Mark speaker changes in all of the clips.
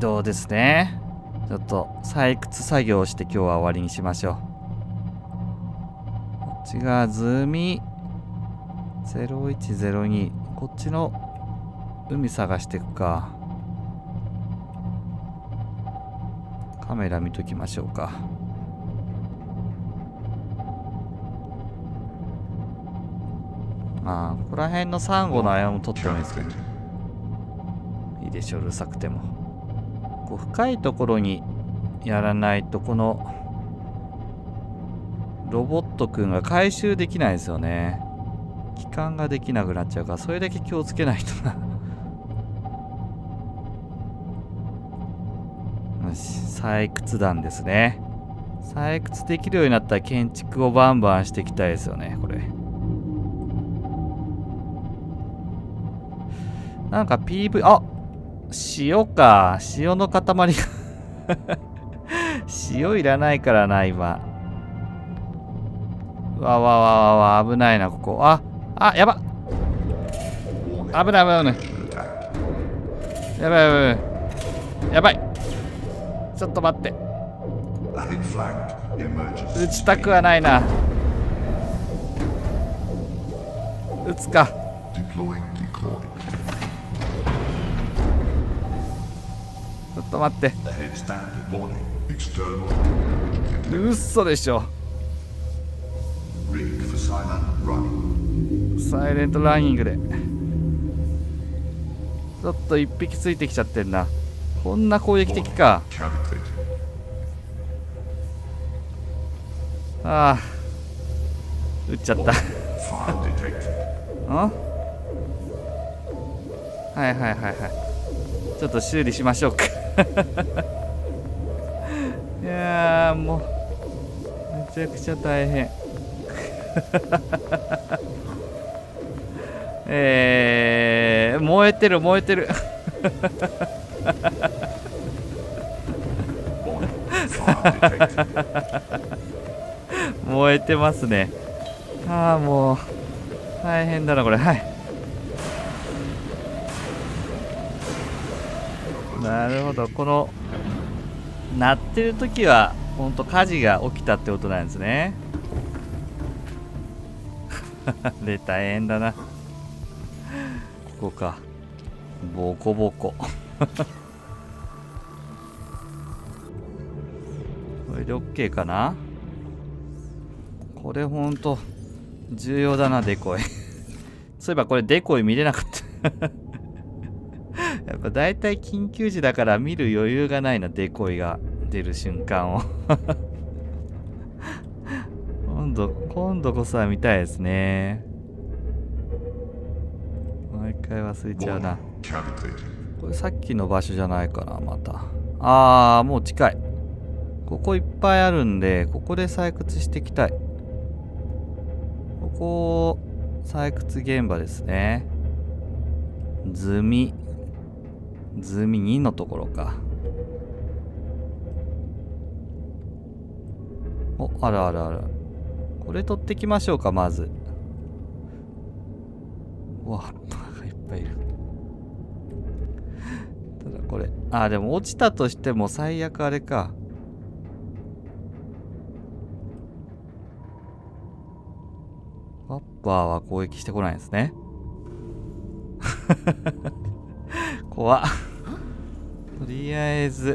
Speaker 1: 動ですね。ちょっと採掘作業をして今日は終わりにしましょう。こっちがズミ0102、こっちの海探していくか。カメラ見ときましょうか。ああ、ここら辺のサンゴの間も撮ってもいいですけど、いいでしょう、うるさくても。こう深いところにやらないと、このロボットくんが回収できないですよね。帰還ができなくなっちゃうから、それだけ気をつけないとな。よし、採掘団ですね。採掘できるようになったら建築をバンバンしていきたいですよね、これ。なんか PV、あ、塩か。塩の塊が塩いらないからな、今。わわわわわ、危ないな、ここ。あ、やば。危ない危ない危ない。やばいやばい。やばい。ちょっと待って。撃ちたくはないな。撃つか。ちょっと待って。嘘でしょ。サイレントランニングでちょっと一匹ついてきちゃってんな。こんな攻撃的か。ああ、撃っちゃったん。はいはいはいはい。ちょっと修理しましょうかいやー、もうめちゃくちゃ大変燃えてる燃えてる燃えてますね。ああ、もう大変だなこれ。はい、なるほど。この鳴ってる時はほんと火事が起きたってことなんですねで、大変だな。ここか。ボコボコこれで OK かな。これほんと重要だな、デコイそういえばこれデコイ見れなかったやっぱ大体緊急時だから見る余裕がないな、デコイが出る瞬間を今度こそは見たいですね。毎回忘れちゃうな。これさっきの場所じゃないかな、また。あー、もう近い。ここいっぱいあるんで、ここで採掘していきたい。ここ、採掘現場ですね。ズミ2のところか。お、あるあるある。これ取ってきましょうか、まず。うわ、葉っぱがいっぱいいる。ただこれ、でも落ちたとしても最悪あれか。ワッパーは攻撃してこないですね。怖っ。とりあえず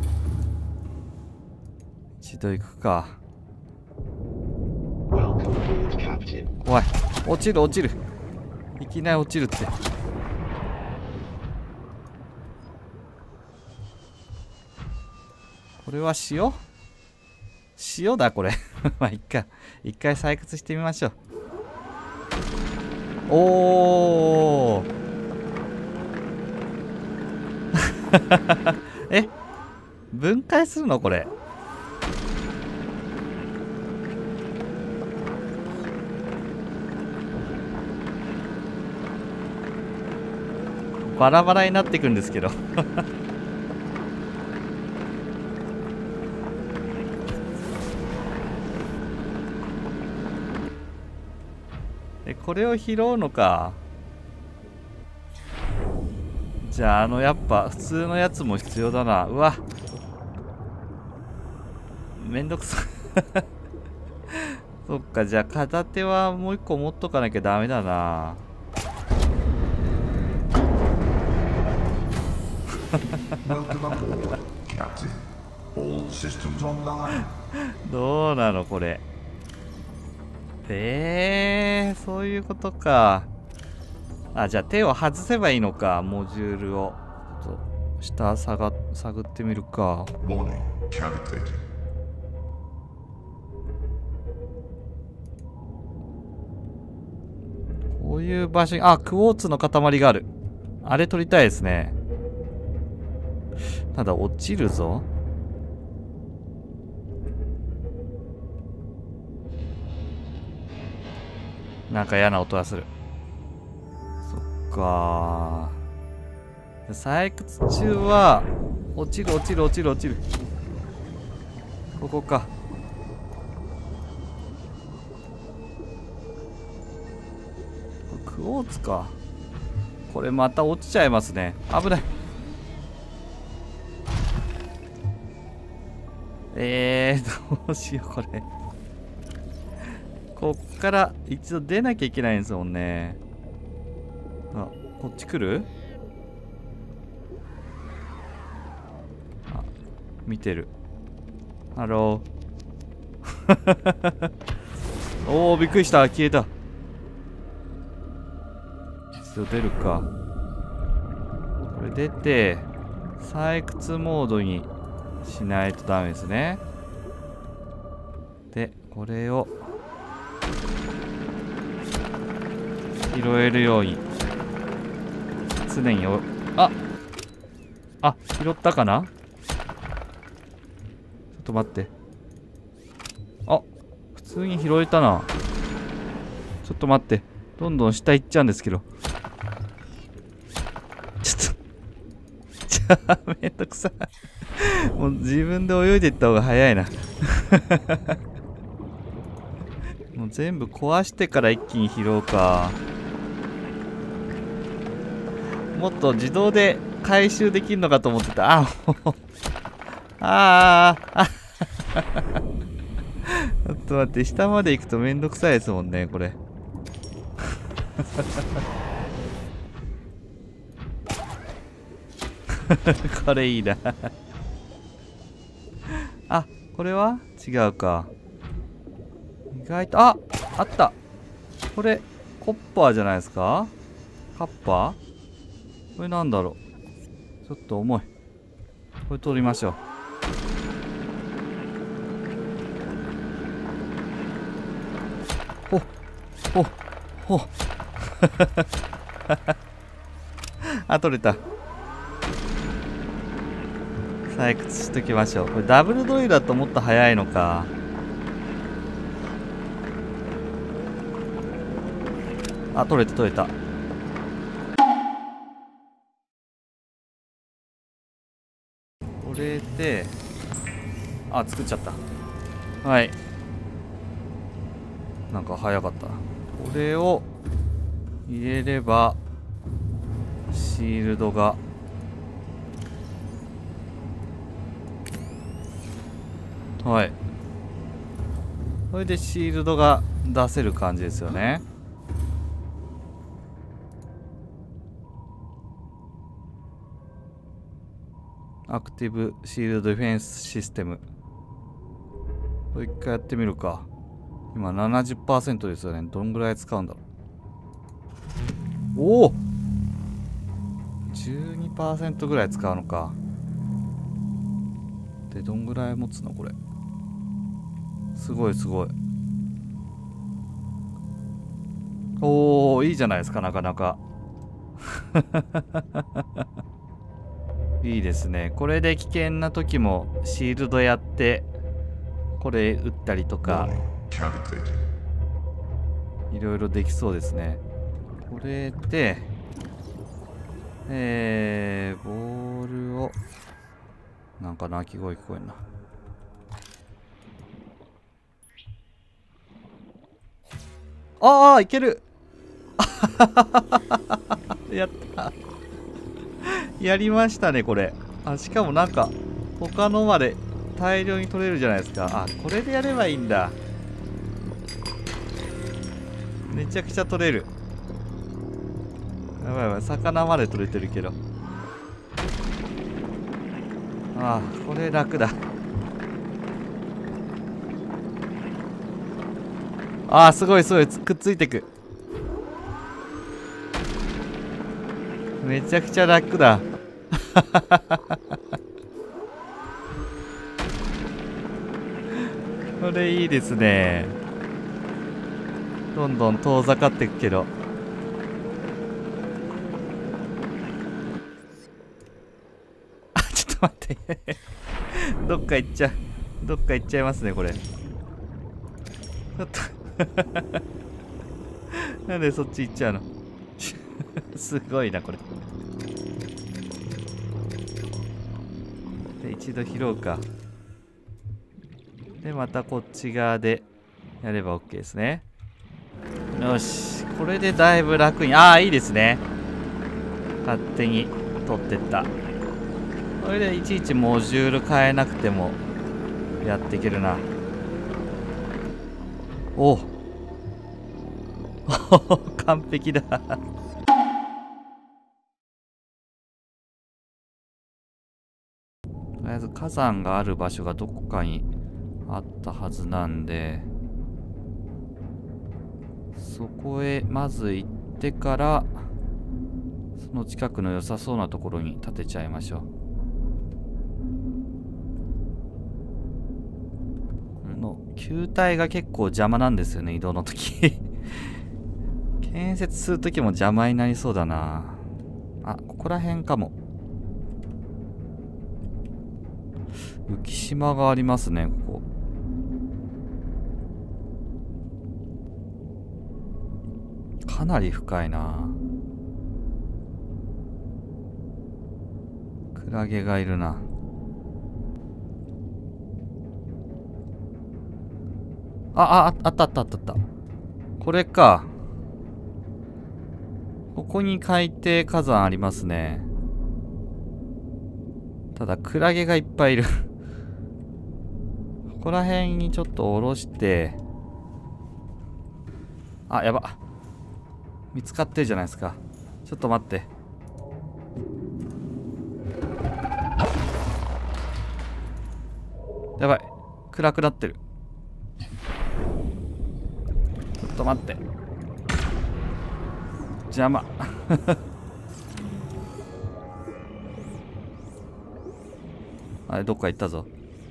Speaker 1: 一度行くか。怖い。落ちる落ちる。いきなり落ちるって。これは塩だこれまあ一回採掘してみましょう。おーえ、分解するのこれ。バラバラになっていくんですけどこれを拾うのか。 じゃあやっぱ普通のやつも必要だな。うわ、めんどくさいそっか、じゃあ片手はもう一個持っとかなきゃダメだなどうなのこれ。そういうことか。あ、じゃあ手を外せばいいのか、モジュールを。ちょっと下探ってみるか。こういう場所に、あ、クォーツの塊がある。あれ取りたいですね。ただ落ちるぞ。なんか嫌な音がする。そっかー。採掘中は落ちる。ここか。クォーツか。これまた落ちちゃいますね。危ない。どうしようこれ。こっから一度出なきゃいけないんですもんね。あ、こっち来る？あ、見てる。ハロー。おお、びっくりした。消えた。一度出るか。これ出て、採掘モードにしないとダメですね。で、これを拾えるように常に拾ったかな。ちょっと待って。あ、普通に拾えたな。ちょっと待って、どんどん下行っちゃうんですけど。じゃあめんどくさいもう自分で泳いでいった方が早いなもう全部壊してから一気に拾うか。もっと自動で回収できるのかと思ってた。もうちょっと待って、下まで行くとめんどくさいですもんね、これこれいいなあ、これは違うか。意外と、あった。これコッパーじゃないですか。カッパー、これなんだろう。ちょっと重い。これ取りましょう。ほあ、取れた。採掘しときましょう。これダブルドリルだともっと早いのか。あ、取れた。これで、あ、作っちゃった。はい。なんか早かった。これを入れれば、シールドが。はい。これでシールドが出せる感じですよね。アクティブシールドディフェンスシステム。これ一回やってみるか。今 70% ですよね。どんぐらい使うんだろう。おお 12% ぐらい使うのか。で、どんぐらい持つのこれ。すごい。おお、いいじゃないですか、なかなかいいですね。これで危険な時もシールドやってこれ打ったりとかいろいろできそうですね。これでボールをなんか鳴き声聞こえんな。ああ、いけるやったやりましたねこれ。あ、しかもなんか他のまで大量に取れるじゃないですか。あ、これでやればいいんだ。めちゃくちゃ取れる。やばいやばい、魚まで取れてるけど。ああ、これ楽だ。ああ、すごいすごい、くっついてく。めちゃくちゃ楽だ。これいいですね。どんどん遠ざかっていくけど。あ、ちょっと待ってどっか行っちゃう。どっか行っちゃいますねこれ。ちょっとなんでそっち行っちゃうのすごいなこれ。で一度拾うか。でまたこっち側でやれば OK ですね。よし、これでだいぶ楽に。ああ、いいですね。勝手に取ってった。これでいちいちモジュール変えなくてもやっていけるな。お完璧だとりあえず火山がある場所がどこかにあったはずなんで、そこへまず行ってからその近くの良さそうなところに建てちゃいましょう。球体が結構邪魔なんですよね、移動の時建設する時も邪魔になりそうだな。あ、ここら辺かも。浮島がありますね、ここ。かなり深いな。クラゲがいるな。あった。これか。ここに海底火山ありますね。ただクラゲがいっぱいいるここら辺にちょっと下ろして。あ、やば。見つかってるじゃないですか。ちょっと待って。やばい。暗くなってる。ちょっと待って。邪魔あれ、どっか行ったぞ。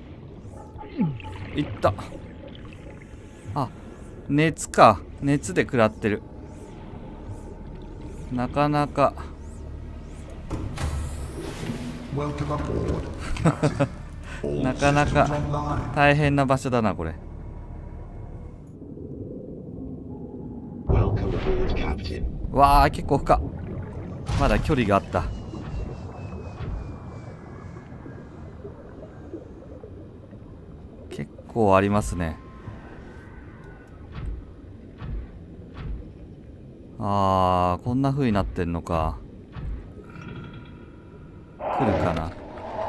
Speaker 1: 行った。あ、熱か。熱で食らってる。なかなかなかなか大変な場所だなこれ。わあ、結構深。まだ距離があった。結構ありますね。あー、こんな風になってんのか。来るかな。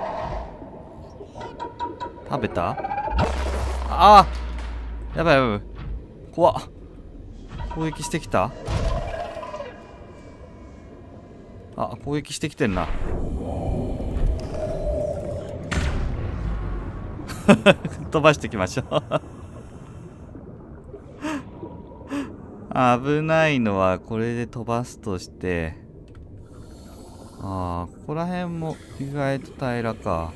Speaker 1: 食べた？あー、やばいやばい。怖っ。攻撃してきた？あ、攻撃してきてんな。飛ばしてきましょう危ないのはこれで飛ばすとして、ああ、ここら辺も意外と平らか。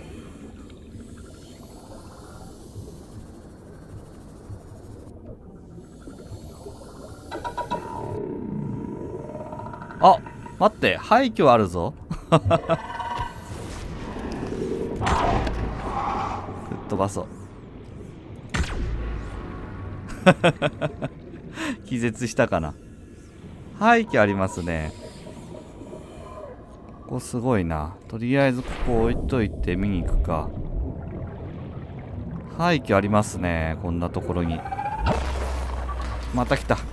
Speaker 1: あ、待って、廃墟あるぞ吹っ飛ばそう気絶したかな。廃墟ありますね。ここすごいな。とりあえずここ置いといて見に行くか。廃墟ありますね、こんなところに。また来た。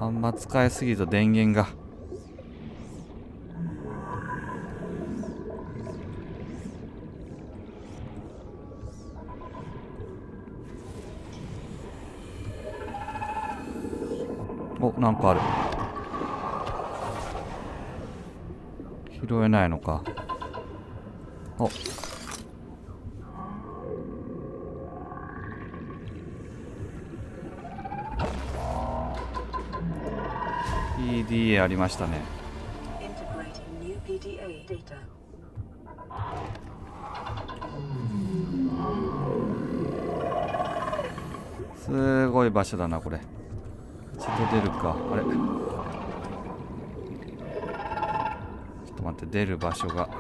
Speaker 1: あんま使いすぎると電源が。お、なんかある。拾えないのか。お、PDA ありましたね。すごい場所だなこれ。一度出るか。あれ、ちょっと待って、出る場所が。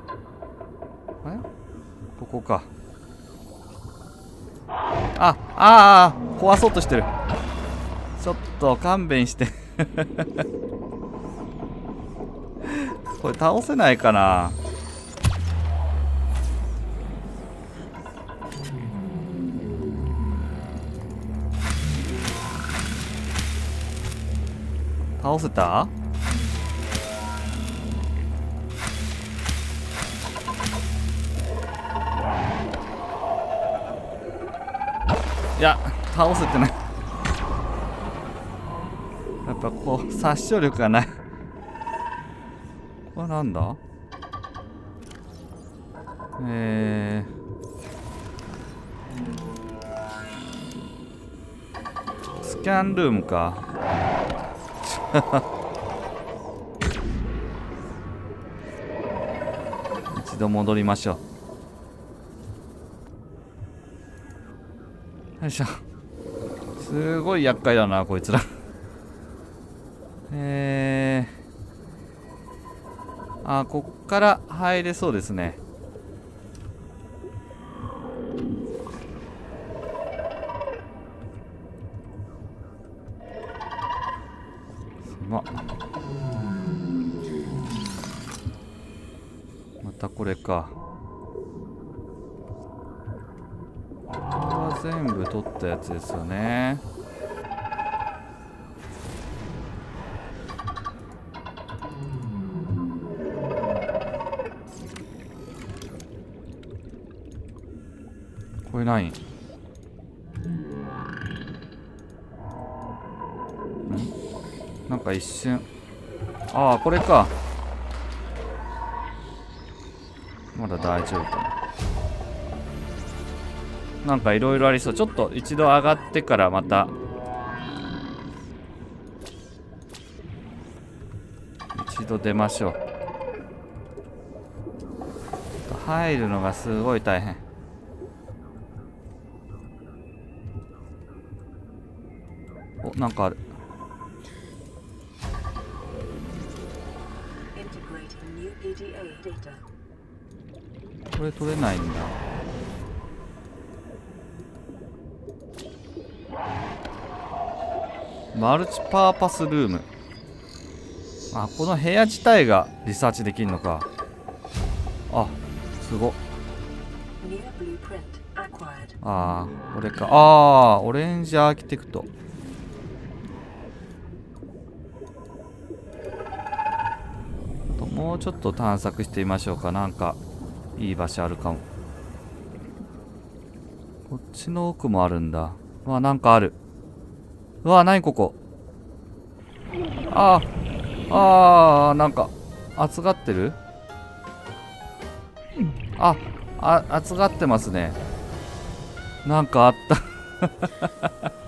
Speaker 1: ここか。壊そうとしてる。ちょっと勘弁してこれ倒せないかな。倒せた？いや、倒せてないやっぱこう殺傷力がない。これなんだ？スキャンルームか一度戻りましょう。よいしょ。すごい厄介だなこいつらこっから入れそうですね。またこれか。これは全部取ったやつですよね。これ何？なんか一瞬、これか。まだ大丈夫かな。なんかいろいろありそう。ちょっと一度上がってからまた一度出ましょう。入るのがすごい大変。お、なんかある。これ取れないんだ。マルチパーパスルーム。この部屋自体がリサーチできるのか。すごっ。これか。オレンジアーキテクト。もうちょっと探索してみましょうか。なんかいい場所あるかも。こっちの奥もあるんだ。なんかある。何ここ。なんか熱がってる。熱がってますね。なんかあった